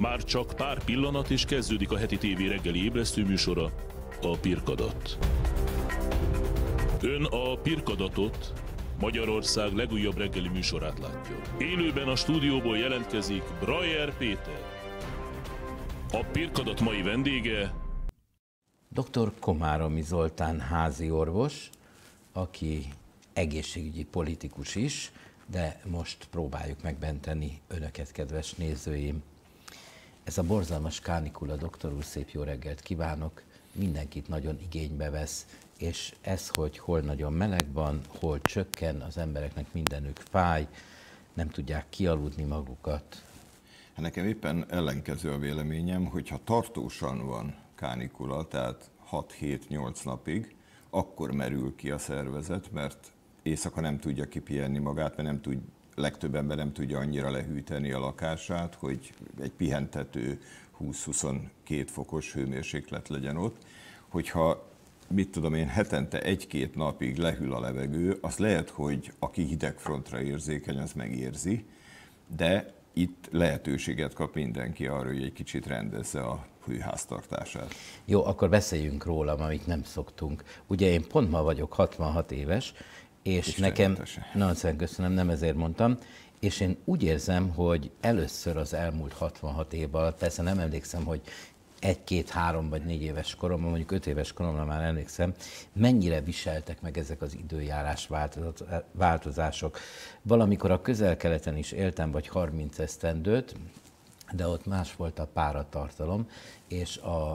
Már csak pár pillanat és kezdődik a heti tévé reggeli ébresztő műsora, a Pirkadat. Ön a Pirkadatot, Magyarország legújabb reggeli műsorát látja. Élőben a stúdióból jelentkezik Brajer Péter. A Pirkadat mai vendége Dr. Komáromi Zoltán háziorvos, aki egészségügyi politikus is, de most próbáljuk megbenteni önöket, kedves nézőim. Ez a borzalmas kánikula, doktor úr, szép jó reggelt kívánok, mindenkit nagyon igénybe vesz, és ez, hogy hol nagyon meleg van, hol csökken, az embereknek mindenük fáj, nem tudják kialudni magukat. Hát nekem éppen ellenkező a véleményem, hogyha tartósan van kánikula, tehát 6-7-8 napig, akkor merül ki a szervezet, mert éjszaka nem tudja kipihenni magát, mert legtöbb ember nem tudja annyira lehűteni a lakását, hogy egy pihentető 20-22 fokos hőmérséklet legyen ott. Hogyha, mit tudom én, hetente 1-2 napig lehűl a levegő, az lehet, hogy aki hidegfrontra érzékeny, az megérzi, de itt lehetőséget kap mindenki arra, hogy egy kicsit rendezze a hőháztartását. Jó, akkor beszéljünk rólam, amit nem szoktunk. Ugye én pont ma vagyok 66 éves, és nekem, nagyon köszönöm, nem ezért mondtam, és én úgy érzem, hogy először az elmúlt 66 év alatt, persze nem emlékszem, hogy 1, 2, 3 vagy 4 éves koromban, mondjuk 5 éves koromra már emlékszem, mennyire viseltek meg ezek az időjárás változások. Valamikor a Közel-Keleten is éltem, vagy 30 esztendőt, de ott más volt a páratartalom, és a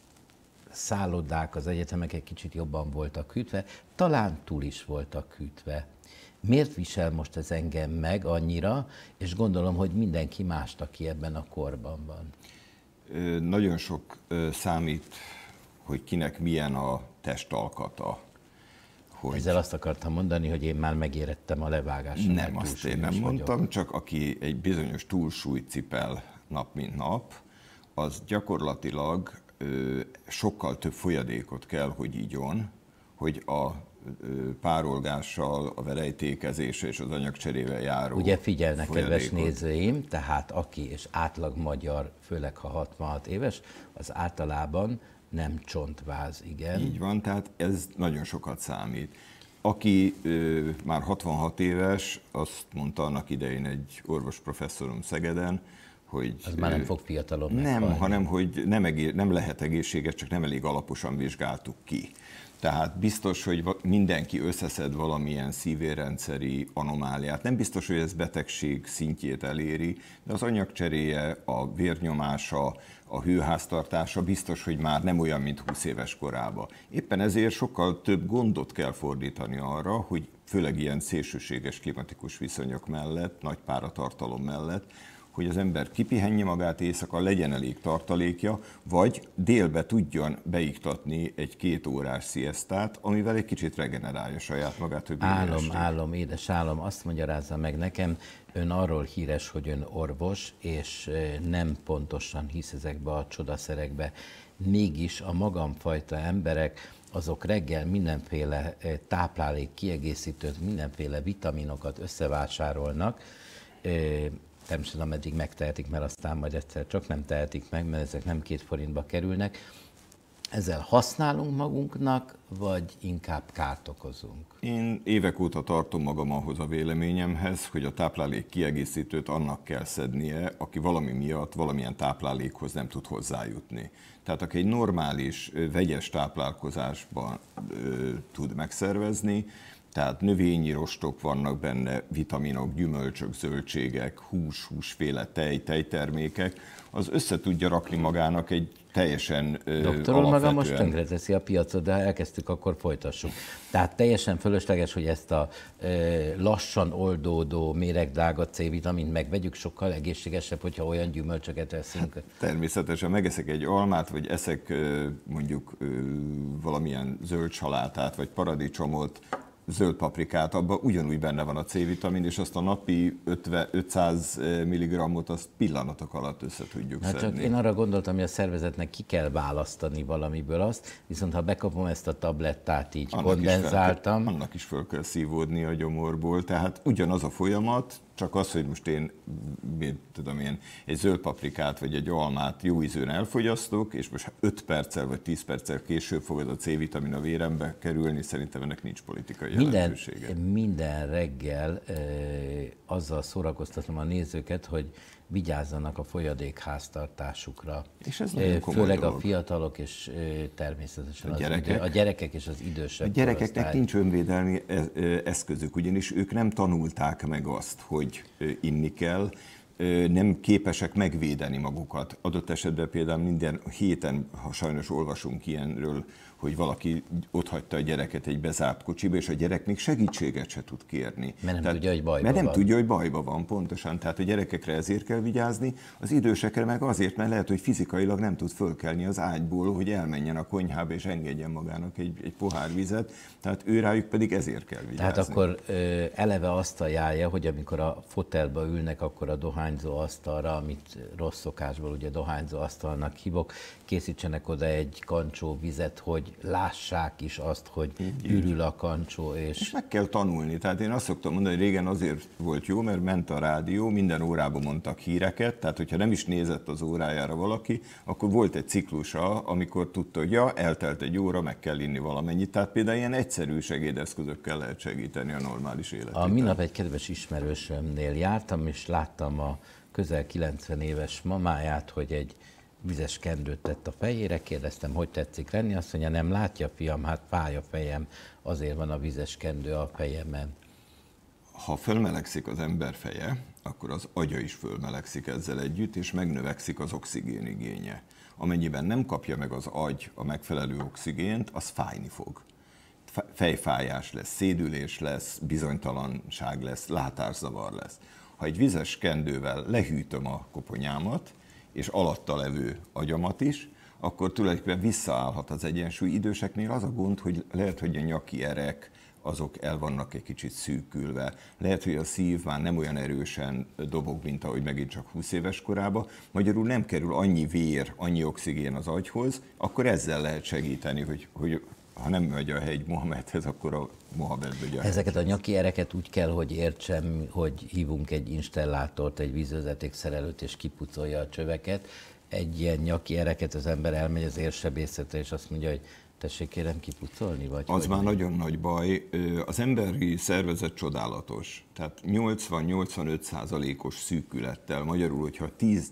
szállodák, az egyetemek egy kicsit jobban voltak hűtve, talán túl is voltak hűtve. Miért visel most ez engem meg annyira, és gondolom, hogy mindenki mást, aki ebben a korban van? Nagyon sok számít, hogy kinek milyen a testalkata. Ezzel azt akartam mondani, hogy én már megérettem a levágáson. Nem, azt én nem mondtam, csak aki egy bizonyos túlsúlyt cipel nap mint nap, az gyakorlatilag sokkal több folyadékot kell, hogy igyon, hogy a párolgással, a verejtékezéssel és az anyagcserével járó. Ugye figyelnek, kedves nézőim, tehát aki és átlag magyar, főleg ha 66 éves, az általában nem csontváz, igen. Így van, tehát ez nagyon sokat számít. Aki már 66 éves, azt mondta annak idején egy orvosprofesszorom Szegeden, hogy... Az már nem fog fiatalon meghalni. Nem, hanem hogy nem lehet egészséges, csak nem elég alaposan vizsgáltuk ki. Tehát biztos, hogy mindenki összeszed valamilyen szívérrendszeri anomáliát. Nem biztos, hogy ez betegség szintjét eléri, de az anyagcseréje, a vérnyomása, a hőháztartása biztos, hogy már nem olyan, mint 20 éves korában. Éppen ezért sokkal több gondot kell fordítani arra, hogy főleg ilyen szélsőséges klimatikus viszonyok mellett, nagy páratartalom mellett, hogy az ember kipihenje magát éjszaka, legyen elég tartalékja, vagy délbe tudjon beiktatni egy 2 órás sziesztát, amivel egy kicsit regenerálja saját magát. Hogy Álom, édes álom, azt magyarázza meg nekem, ön arról híres, hogy ön orvos, és nem pontosan hisz ezekbe a csodaszerekbe. Mégis a magamfajta emberek, azok reggel mindenféle táplálék kiegészítőt, mindenféle vitaminokat összevásárolnak, természetesen ameddig megtehetik, mert aztán majd egyszer csak nem tehetik meg, mert ezek nem 2 forintba kerülnek. Ezzel használunk magunknak, vagy inkább kárt okozunk? Én évek óta tartom magam ahhoz a véleményemhez, hogy a táplálék kiegészítőt annak kell szednie, aki valami miatt valamilyen táplálékhoz nem tud hozzájutni. Tehát aki egy normális, vegyes táplálkozásban tud megszervezni, tehát növényi rostok vannak benne, vitaminok, gyümölcsök, zöldségek, húsféle tejtermékek, az össze tudja rakni magának egy teljesen Doktor úr, maga most tönkreteszi a piacot, de ha elkezdtük, akkor folytassuk. Tehát teljesen fölösleges, hogy ezt a lassan oldódó, méregdrága C-vitamint megvegyük, sokkal egészségesebb, hogyha olyan gyümölcsöket eszünk. Hát, természetesen megeszek egy almát, vagy eszek mondjuk valamilyen zöld salátát, vagy paradicsomot, zöld paprikát, abban ugyanúgy benne van a C-vitamin, és azt a napi 500 mg-ot azt pillanatok alatt össze tudjuk szedni. Csak én arra gondoltam, hogy a szervezetnek ki kell választani valamiből azt, viszont ha bekapom ezt a tablettát így kondenzáltam... Annak is föl kell szívódni a gyomorból, tehát ugyanaz a folyamat, Csak az, hogy most én egy zöld paprikát vagy egy almát jó ízűen elfogyasztok, és most 5 perccel vagy 10 perccel később fog az a C-vitamin a vérembe kerülni, szerintem ennek nincs politikai jelentősége. Minden reggel azzal szórakoztatom a nézőket, hogy vigyázzanak a folyadékháztartásukra. És ez nagyon komoly főleg dolog. A fiatalok és természetesen a gyerekek és az idősebb. A gyerekeknek korosztály. nincs önvédelmi eszközük, ugyanis ők nem tanulták meg azt, hogy inni kell, nem képesek megvédeni magukat. Adott esetben például minden héten, ha sajnos olvasunk ilyenről, hogy valaki otthagyta a gyereket egy bezárt kocsiba, és a gyerek még segítséget se tud kérni. Mert nem tudja, hogy bajban van. Mert nem van. tudja, hogy bajban van, pontosan. Tehát a gyerekekre ezért kell vigyázni, az idősekre meg azért, mert lehet, hogy fizikailag nem tud fölkelni az ágyból, hogy elmenjen a konyhába és engedjen magának egy pohár vizet, tehát őrájuk pedig ezért kell vigyázni. Tehát akkor eleve azt ajánlja, hogy amikor a fotelba ülnek, akkor a dohányzó asztalra, amit rossz szokásból ugye dohányzó asztalnak hívok, készítsenek oda egy kancsó vizet, hogy lássák is azt, hogy ürül a kancsó. És meg kell tanulni. Tehát én azt szoktam mondani, hogy régen azért volt jó, mert ment a rádió, minden órában mondtak híreket, tehát hogyha nem is nézett az órájára valaki, akkor volt egy ciklusa, amikor tudta, hogy ja, eltelt egy óra, meg kell inni valamennyit. Tehát például ilyen egyszerű segédeszközökkel lehet segíteni a normális életet. A minap egy kedves ismerősömnél jártam, és láttam a közel 90 éves mamáját, hogy egy vizes kendőt tett a fejére, kérdeztem, hogy tetszik lenni, azt mondja, nem látja, fiam, hát fáj a fejem, azért van a vizes kendő a fejemen. Ha fölmelegszik az ember feje, akkor az agya is fölmelegszik ezzel együtt, és megnövekszik az oxigénigénye. Amennyiben nem kapja meg az agy a megfelelő oxigént, az fájni fog. Fejfájás lesz, szédülés lesz, bizonytalanság lesz, látászavar lesz. Ha egy vizes kendővel lehűtöm a koponyámat, és alatta levő agyamat is, akkor tulajdonképpen visszaállhat az egyensúly. Időseknél az a gond, hogy lehet, hogy a nyaki erek, azok el vannak egy kicsit szűkülve. Lehet, hogy a szív már nem olyan erősen dobog, mint ahogy megint csak 20 éves korában. Magyarul nem kerül annyi vér, annyi oxigén az agyhoz, akkor ezzel lehet segíteni, hogy ha nem megy a hegy Mohamedhez, akkor a Mohamedbe gyere. Ezeket a nyaki ereket úgy kell, hogy értsem, hogy hívunk egy installátort, egy vízvezetékszerelőt, és kipucolja a csöveket. Egy ilyen nyaki ereket az ember elmegy az érsebészetre, és azt mondja, hogy tessék kérem kipucolni? Vagy az már nagyon nagy baj. Az emberi szervezet csodálatos. Tehát 80-85%-os szűkülettel, magyarul, hogyha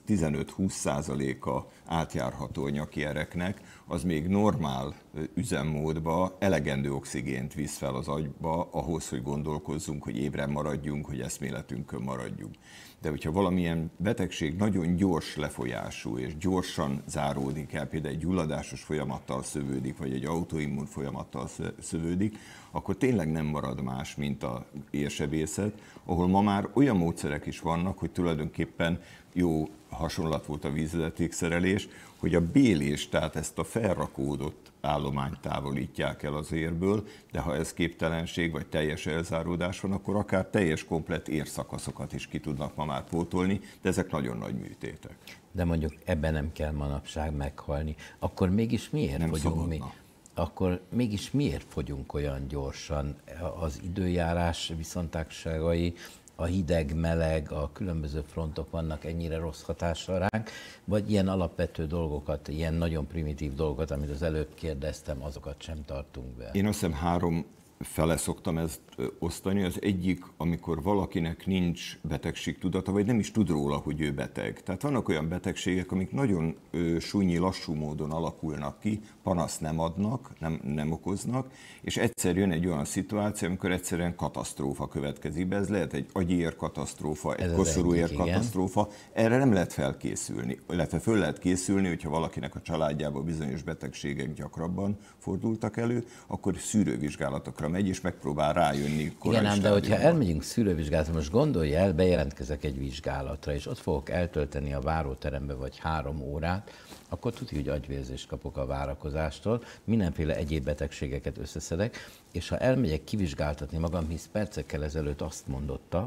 15-20%-a átjárható a nyaki ereknek, az még normál üzemmódba elegendő oxigént visz fel az agyba, ahhoz, hogy gondolkozzunk, hogy ébren maradjunk, hogy eszméletünkön maradjunk. De hogyha valamilyen betegség nagyon gyors lefolyású és gyorsan záródik el, például egy gyulladásos folyamattal szövődik, vagy egy autoimmun folyamattal szövődik, akkor tényleg nem marad más, mint az érsebészet, ahol ma már olyan módszerek is vannak, hogy tulajdonképpen jó hasonlat volt a vízvezetékszerelés, hogy a bélés, tehát ezt a felrakódott állományt távolítják el az érből, de ha ez képtelenség vagy teljes elzáródás van, akkor akár teljes komplett érszakaszokat is ki tudnak ma már pótolni, de ezek nagyon nagy műtétek. De mondjuk ebben nem kell manapság meghalni. Akkor mégis miért nem fogyunk szabadna. mi? Akkor mégis miért fogyunk olyan gyorsan? Az időjárás viszontagságai, a hideg, meleg, a különböző frontok vannak ennyire rossz hatással ránk, vagy ilyen alapvető dolgokat, ilyen nagyon primitív dolgokat, amit az előbb kérdeztem, azokat sem tartunk be? Én azt hiszem 3 fele szoktam ezt osztani. Az egyik, amikor valakinek nincs betegségtudata, vagy nem is tud róla, hogy ő beteg. Tehát vannak olyan betegségek, amik nagyon súnyi, lassú módon alakulnak ki, panaszt nem adnak, nem okoznak, és egyszer jön egy olyan szituáció, amikor egyszerűen katasztrófa következik be. Ez lehet egy agyér katasztrófa, egy koszorúér katasztrófa. Erre nem lehet felkészülni, illetve föl lehet készülni, hogyha valakinek a családjában bizonyos betegségek gyakrabban fordultak elő, akkor szűrővizsgálatokra megy, és megpróbál rájönni korai igen, ám, de hogyha stádiumban. elmegyünk szűrővizsgálatra, most gondolja el, bejelentkezek egy vizsgálatra, és ott fogok eltölteni a váróterembe vagy 3 órát, akkor tudja, hogy agyvérzést kapok a várakozástól, mindenféle egyéb betegségeket összeszedek, és ha elmegyek kivizsgáltatni magam, hisz percekkel ezelőtt azt mondotta,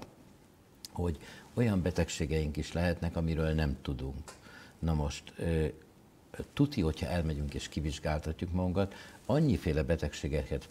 hogy olyan betegségeink is lehetnek, amiről nem tudunk. Na most, tuti, hogyha elmegyünk és kivizsgáltatjuk magunkat, annyiféle betegségeket fog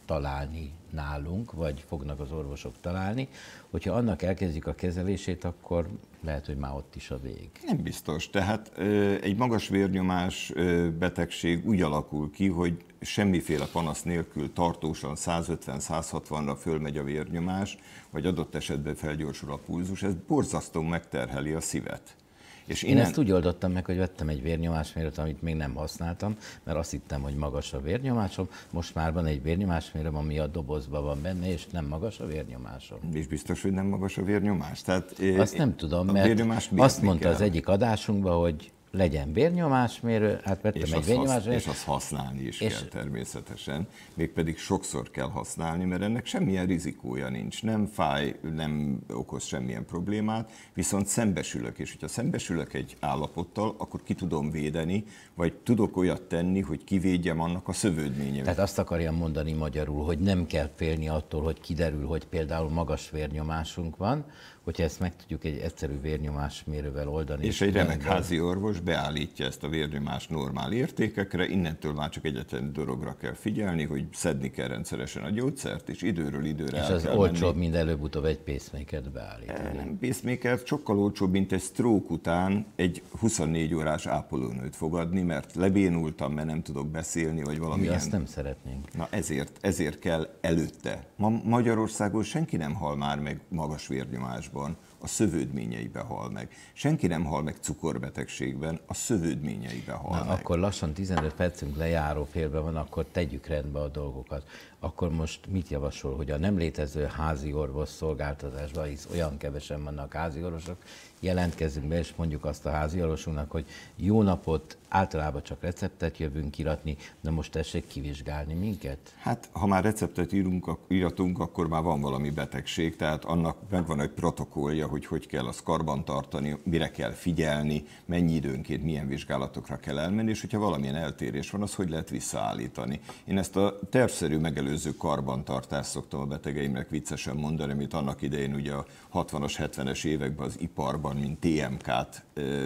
találni nálunk, vagy fognak az orvosok találni. Hogyha annak elkezdjük a kezelését, akkor lehet, hogy már ott is a vég. Nem biztos. Tehát egy magas vérnyomás betegség úgy alakul ki, hogy semmiféle panasz nélkül tartósan 150-160-ra fölmegy a vérnyomás, vagy adott esetben felgyorsul a pulzus, ez borzasztóan megterheli a szívet. És Én ezt úgy oldottam meg, hogy vettem egy vérnyomásmérőt, amit még nem használtam, mert azt hittem, hogy magas a vérnyomásom. Most már van egy vérnyomásmérőm, ami a dobozban van benne, és nem magas a vérnyomásom. És biztos, hogy nem magas a vérnyomás? Tehát, azt nem tudom, mert azt mondta az egyik adásunkban, hogy legyen vérnyomásmérő, hát vettem egy vérnyomásmérőt. És azt használni is kell természetesen, mégpedig sokszor kell használni, mert ennek semmilyen rizikója nincs, nem fáj, nem okoz semmilyen problémát, viszont szembesülök, és hogyha szembesülök egy állapottal, akkor ki tudom védeni, vagy tudok olyat tenni, hogy kivédjem annak a szövődményemet. Tehát azt akarjam mondani magyarul, hogy nem kell félni attól, hogy kiderül, hogy például magas vérnyomásunk van, hogyha ezt meg tudjuk egy egyszerű vérnyomásmérővel oldani. És egy remek házi orvos beállítja ezt a vérnyomás normál értékekre, innentől már csak egyetlen dologra kell figyelni, hogy szedni kell rendszeresen a gyógyszert, és időről időre és el az kell olcsóbb, menni. mint előbb-utóbb egy pacemakert beállítani. Nem pacemaker, sokkal olcsóbb, mint egy stroke után egy 24 órás ápolónőt fogadni, mert lebénultam, mert nem tudok beszélni, vagy valami. Mi azt nem szeretnénk. Na ezért kell előtte. Ma Magyarországon senki nem hal már meg magas vérnyomásban, a szövődményeibe hal meg. Senki nem hal meg cukorbetegségben, a szövődményeibe hal meg. Akkor lassan 15 percünk lejáró félben van, akkor tegyük rendbe a dolgokat. Akkor most mit javasol, hogy a nem létező házi orvos szolgáltatásban, hisz olyan kevesen vannak házi orvosok, jelentkezünk be, és mondjuk azt a házi orvosunknak, hogy jó napot, általában csak receptet jövünk iratni, de most tessék kivizsgálni minket? Hát, ha már receptet iratunk, akkor már van valami betegség, tehát annak megvan egy protokollja, hogy kell azt karbantartani, mire kell figyelni, mennyi időnként milyen vizsgálatokra kell elmenni, és hogyha valamilyen eltérés van, az hogy lehet visszaállítani. Én ezt a tervszerű megelőző karbantartást szoktam a betegeimnek viccesen mondani, amit annak idején ugye a 60-as, 70-es években az iparban, mint TMK-t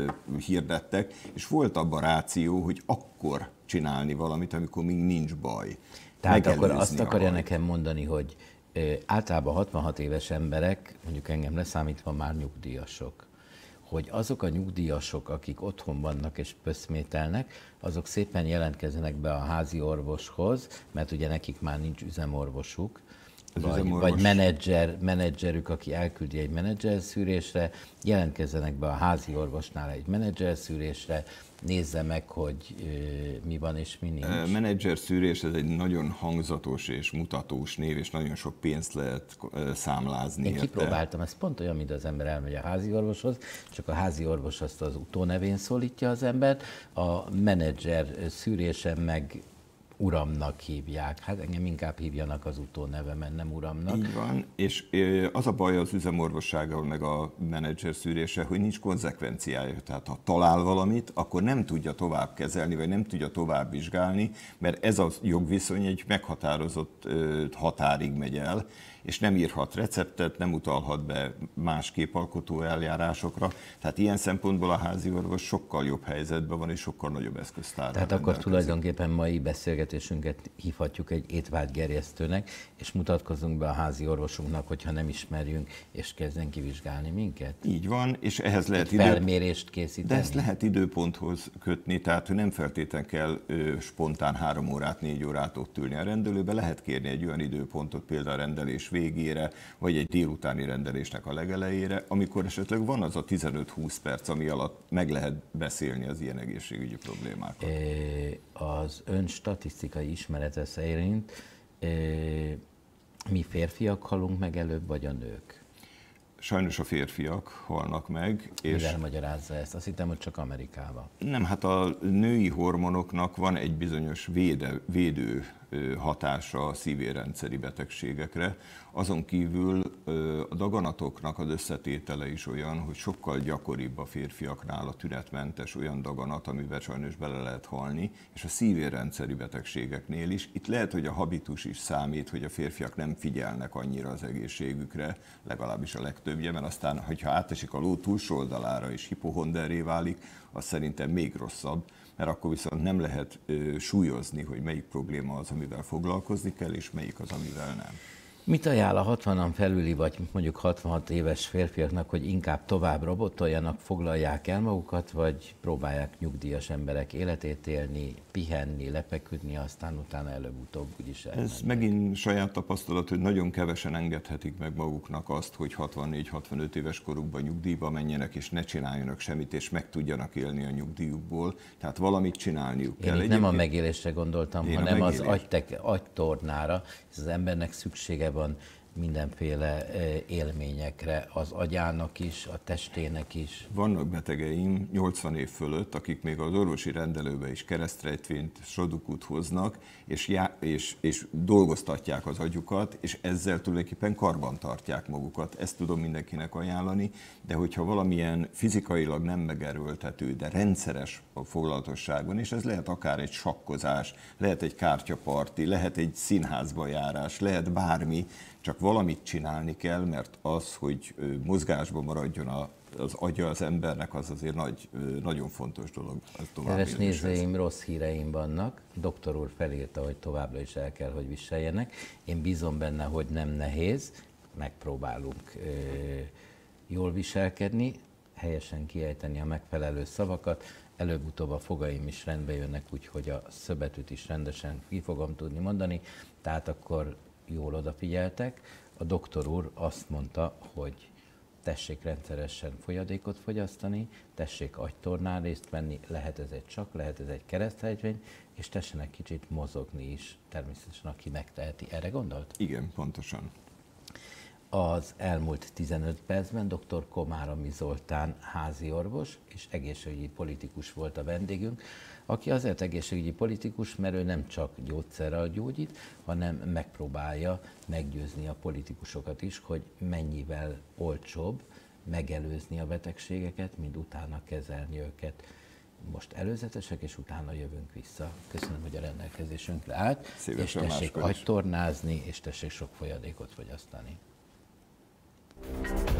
hirdettek, és volt abban ráció, hogy akkor csinálni valamit, amikor még nincs baj. Tehát akkor azt akarja nekem mondani, hogy általában 66 éves emberek, mondjuk engem leszámítva már nyugdíjasok, hogy azok a nyugdíjasok, akik otthon vannak és pöszmételnek, azok szépen jelentkezzenek be a házi orvoshoz, mert ugye nekik már nincs üzemorvosuk, vagy menedzserük, aki elküldi egy menedzserszűrésre, jelentkezzenek be a házi orvosnál egy menedzserszűrésre, nézze meg, hogy mi van és mi nincs. Menedzserszűrés, ez egy nagyon hangzatos és mutatós név, és nagyon sok pénzt lehet számlázni. Én kipróbáltam, ez pont olyan, mint az ember elmegy a házi orvoshoz, csak a házi orvos azt az utónevén szólítja az embert, a menedzser szűrésen meg uramnak hívják. Hát engem inkább hívjanak az utónevemen, nem uramnak. Így van, és az a baj az üzemorvossággal, meg a menedzser szűrése, hogy nincs konzekvenciája. Tehát ha talál valamit, akkor nem tudja tovább kezelni, vagy nem tudja tovább vizsgálni, mert ez a jogviszony egy meghatározott határig megy el, és nem írhat receptet, nem utalhat be más képalkotó eljárásokra. Tehát ilyen szempontból a házi orvos sokkal jobb helyzetben van, és sokkal nagyobb eszköztárral. Tehát akkor tulajdonképpen mai beszélgetésünket hívhatjuk egy étvágygerjesztőnek, és mutatkozunk be a házi orvosunknak, hogyha nem ismerjünk, és kezdjen kivizsgálni minket? Így van, és ehhez lehet felmérést készíteni. De ezt lehet időponthoz kötni, tehát nem feltétlenül kell spontán 3 órát, 4 órát ott ülni a rendelőbe, lehet kérni egy olyan időpontot, például a rendelés végére, vagy egy délutáni rendelésnek a legelejére, amikor esetleg van az a 15-20 perc, ami alatt meg lehet beszélni az ilyen egészségügyi problémákat. Az ön statisztikai ismerete szerint mi férfiak halunk meg előbb, vagy a nők? Sajnos a férfiak halnak meg. Mivel magyarázza ezt? Azt hittem, hogy csak Amerikában. Nem, hát a női hormonoknak van egy bizonyos védő hatása a szívérendszeri betegségekre. Azon kívül a daganatoknak az összetétele is olyan, hogy sokkal gyakoribb a férfiaknál a tünetmentes olyan daganat, amivel sajnos bele lehet halni, és a szívérendszeri betegségeknél is. Itt lehet, hogy a habitus is számít, hogy a férfiak nem figyelnek annyira az egészségükre, legalábbis a legtöbbje, mert aztán, hogyha átesik a ló túlsó oldalára és hipohonderré válik, az szerintem még rosszabb, mert akkor viszont nem lehet súlyozni, hogy melyik probléma az, ami amivel foglalkozni kell, és melyik az, amivel nem. Mit ajánl a 60-an felüli, vagy mondjuk 66 éves férfiaknak, hogy inkább tovább robotoljanak, foglalják el magukat, vagy próbálják nyugdíjas emberek életét élni, pihenni, lepeküdni, aztán utána előbb-utóbb úgyis elmennek? Ez megint saját tapasztalat, hogy nagyon kevesen engedhetik meg maguknak azt, hogy 64-65 éves korukban nyugdíjba menjenek, és ne csináljanak semmit, és meg tudjanak élni a nyugdíjukból. Tehát valamit csinálniuk kell. Én itt nem a megélésre gondoltam, hanem az agytornára. Ez az embernek szüksége van mindenféle élményekre, az agyának is, a testének is. Vannak betegeim 80 év fölött, akik még az orvosi rendelőbe is keresztrejtvényt, sodukút hoznak, és dolgoztatják az agyukat, és ezzel tulajdonképpen karban tartják magukat. Ezt tudom mindenkinek ajánlani, de hogyha valamilyen fizikailag nem megerőltető, de rendszeres a foglalatosságon, és ez lehet akár egy sakkozás, lehet egy kártyaparti, lehet egy színházba járás, lehet bármi, csak valamit csinálni kell, mert az, hogy mozgásban maradjon az agya az embernek, az azért nagyon fontos dolog. Kedves nézőim, rossz híreim vannak. Doktor úr felírta, hogy továbbra is el kell, hogy viseljenek. Én bízom benne, hogy nem nehéz, megpróbálunk jól viselkedni, helyesen kiejteni a megfelelő szavakat. Előbb-utóbb a fogaim is rendbe jönnek, úgyhogy a szöbetűt is rendesen ki fogom tudni mondani. Tehát akkor jól odafigyeltek. A doktor úr azt mondta, hogy tessék rendszeresen folyadékot fogyasztani, tessék agytornán részt venni, lehet ez egy csak, lehet ez egy keresztrejtvény, és tessenek kicsit mozogni is, természetesen aki megteheti. Erre gondolt? Igen, pontosan. Az elmúlt 15 percben dr. Komáromi Zoltán háziorvos és egészségügyi politikus volt a vendégünk, aki azért egészségügyi politikus, mert ő nem csak gyógyszerrel gyógyít, hanem megpróbálja meggyőzni a politikusokat is, hogy mennyivel olcsóbb megelőzni a betegségeket, mint utána kezelni őket. Most előzetesek, és utána jövünk vissza. Köszönöm, hogy a rendelkezésünkre állt, szívesen, és tessék agytornázni, és tessék sok folyadékot fogyasztani.